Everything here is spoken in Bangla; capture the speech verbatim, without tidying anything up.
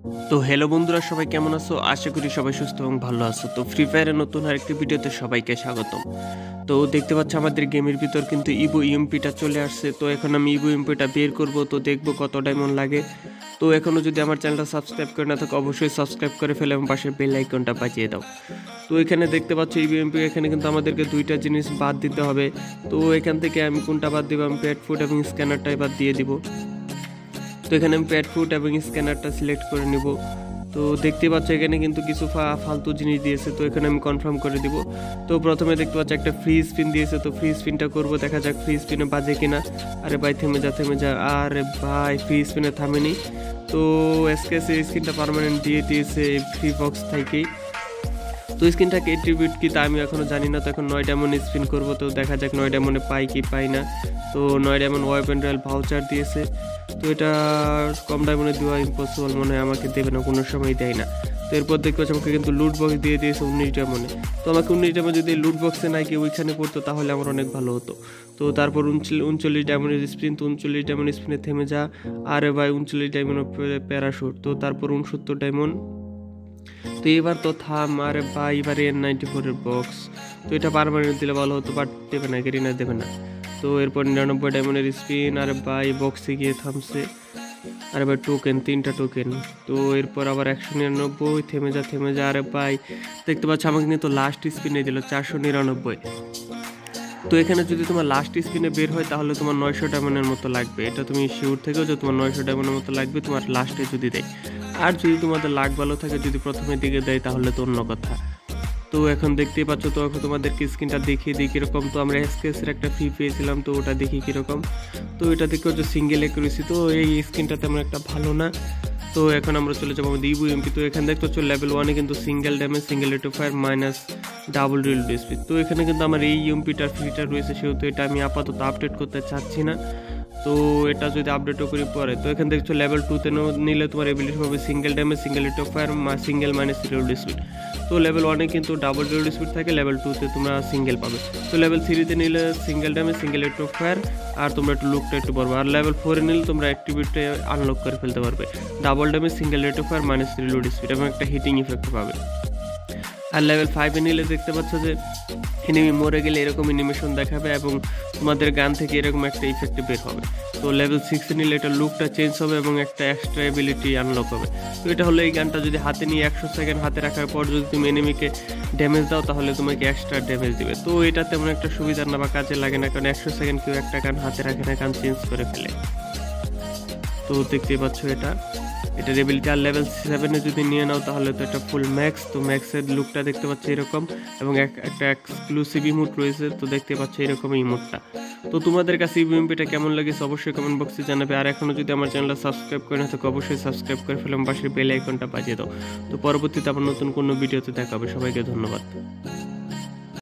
তো হ্যালো বন্ধুরা, সবাই কেমন আছো? আশা করি সবাই সুস্থ এবং ভালো আছো। তো ফ্রি ফায়ারের নতুন আরেকটি ভিডিওতে সবাইকে স্বাগতম। তো দেখতে পাচ্ছ আমাদের গেমের ভিতর কিন্তু ইভো ইএমপিটা চলে আসছে। তো এখন আমি ইভো ইএমপিটা বের করব, তো দেখবো কত ডায়মন্ড লাগে। তো এখনও যদি আমার চ্যানেলটা সাবস্ক্রাইব করে না থাকো অবশ্যই সাবস্ক্রাইব করে ফেলে এবং পাশে বেল আইকনটা বাজিয়ে দাও। তো এখানে দেখতে পাচ্ছ ইভো ইএমপি, এখানে কিন্তু আমাদেরকে দুইটা জিনিস বাদ দিতে হবে। তো এখান থেকে আমি কোনটা বাদ দিব? আমি পেট ফুড এবং স্ক্যানারটাই বাদ দিয়ে দিব। তো এখানে আমি পেট ফুড এবং স্ক্যানারটা সিলেক্ট করে নিব। তো দেখতে পাচ্ছ এখানে কিন্তু কিছু ফালতু জিনিস দিয়েছে, তো এখানে আমি কনফার্ম করে দিব। তো প্রথমে দেখতে পাচ্ছ একটা ফ্রি স্পিন দিয়েছে, তো ফ্রি স্পিনটা করবো, দেখা যাক ফ্রি স্পিনে বাজে কিনা। আরে ভাই থেমে যা থেমে যা, আরে ভাই ফ্রি স্পিনে থামেনি। তো এসকেসি স্ক্রিনটা পার্মানেন্ট দিয়ে দিয়েছে ফ্রি বক্স থেকেই। তো স্ক্রিনটাকে এট্রিবিউট কি তা আমি এখনও জানি না। তো এখন নয় ডায়মন্ড স্পিন করবো, তো দেখা যাক নয় ডায়মন্ডে পাই কি পাই না। তো নয় ডায়মন্ড ওয়েপন রয়্যাল ভাউচার দিয়েছে, তো এটা কম ডায়মন্ডে দেওয়া ইম্পসিবল মনে হয়, আমাকে দেবে না, কোনো সময় দেয় না। তো এরপর দেখতে পাচ্ছি আমাকে কিন্তু লুট বক্স দিয়ে দিয়েছে উনিশ ডায়মন্ডে। তো আমাকে উনিশ ডায়মন্ড যদি লুট বক্সে নাই কি ওইখানে পড়তো তাহলে আমার অনেক ভালো হতো। তো তারপর উনচল্লিশ ডায়মন্ডের স্পিন, তো উনচল্লিশ ডায়মন্ড স্পিনে থেমে যা। আরে ভাই উনচল্লিশ ডায়মন্ড প্যারাশুট, তো তারপর উনসত্তর ডায়মন্ড। তো এবার তো থাম, আরে ভাই এবার এন নাইনটি ফোরের বক্স। তো এটা পারমানেন্ট দিলে ভালো হতো, বাট দেবে না, গেরিনা দেবে না। তো এরপর নিরানব্বই ডায়মন্ডের স্পিন, আরে ভাই বক্সে গিয়ে থামছে। আরে ভাই টোকেন, তিনটা টোকেন। তো এরপর আবার একশো নিরানব্বই, থেমে যা থেমে যা। আরে ভাই দেখতে পাচ্ছ আমাকে কিন্তু লাস্ট স্পিনে দিল চারশো নিরানব্বই। তো এখানে যদি তোমার লাস্ট স্পিনে বের হয় তাহলে তোমার নয়শো ডায়মন্ডের মতো লাগবে, এটা তুমি শিওর থেকেও যে তোমার নয়শো ডায়মন্ডের মতো লাগবে তোমার লাস্টে যদি দেয়। আর যদি তোমাদের লাক ভালো থাকে, যদি প্রথমের দিকে দেয় তাহলে তো অন্য কথা। তো এখন দেখতেই পাচ্ছ, তো এখন তোমাদেরকে স্ক্রিনটা দেখিয়ে দিই কীরকম। তো আমরা এসকেসের একটা ফ্রি পেয়েছিলাম, তো ওটা দেখি কীরকম। তো এটা দেখে হচ্ছে সিঙ্গেল অ্যাকুরেসি, তো এই স্ক্রিনটা তেমন একটা ভালো না। তো এখন আমরা চলে যাবো আমাদের ইভো ইএমপি। তো এখানে দেখতে হচ্ছে লেভেল ওয়ানে কিন্তু single damage, single rate of fire, minus double reel speed. তো এখানে কিন্তু আমার এই ইএমপিটার ফ্রিটা রয়েছে, সেহেতু এটা আমি আপাতত আপডেট করতে চাচ্ছি না। তো এটা যদি আপডেটও করি পরে। তো এখানে দেখছো লেভেল টুতে নিলে তোমার এবিলিটি হবে single damage, single rate of fire, single minus reload speed. তো লেভেল ওয়ানে কিন্তু ডাবল রিলোড স্পিড থাকে, লেভেল টুতে তোমরা সিঙ্গেল পাবে। তো লেভেল থ্রিতে নিলে single damage, single rate of fire, আর তোমরা একটু লুকটা একটু বড়। আর লেভেল ফোরে নিলে তোমরা অ্যাক্টিভিটি আনলক করে ফেলতে পারবে, double damage, single rate of fire, minus reload speed এবং একটা হিটিং ইফেক্ট পাবে। আর লেভেল ফাইভে নিলে দেখতে পাচ্ছ যে এনিমি মরে গেলে এরকম অ্যানিমেশন দেখাবে এবং তোমাদের গান থেকে এরকম একটা ইফেক্ট বের হবে। তো লেভেল সিক্সে নিলে এটা লুকটা চেঞ্জ হবে এবং একটা এক্সট্রা এবিলিটি আনলক হবে। তো এটা হলো এই গানটা যদি হাতে নিয়ে একশো সেকেন্ড হাতে রাখার পর যদি তুমি এনিমিকে ড্যামেজ দাও তাহলে তোমাকে এক্সট্রা ড্যামেজ দিবে। তো এটা তেমন একটা সুবিধা না বা কাজে লাগে না, কারণ একশো সেকেন্ড কেউ একটা গান হাতে রাখে না, গান চেঞ্জ করে ফেলে। তো দেখতেই পাচ্ছ এটা এটার এবিলিটি। আর লেভেল সেভেনে যদি নিয়ে নাও তাহলে তো এটা ফুল ম্যাক্স। তো ম্যাক্সের লুকটা দেখতে পাচ্ছ এরকম এবং একটা এক্সক্লুসিভ ইমোট রয়েছে, তো দেখতে পাচ্ছ এরকম ইমোটটা। তো তোমাদের কাছে ইএমপিটা কেমন লেগেছে অবশ্যই কমেন্ট বক্সে জানাবে। আর এখনও যদি আমার চ্যানেলটা সাবস্ক্রাইব করে না থাকো অবশ্যই সাবস্ক্রাইব করে ফেলে পাশের বেল আইকনটা বাজিয়ে দাও। তো পরবর্তীতে আবার নতুন কোনো ভিডিওতে দেখা হবে। সবাইকে ধন্যবাদ।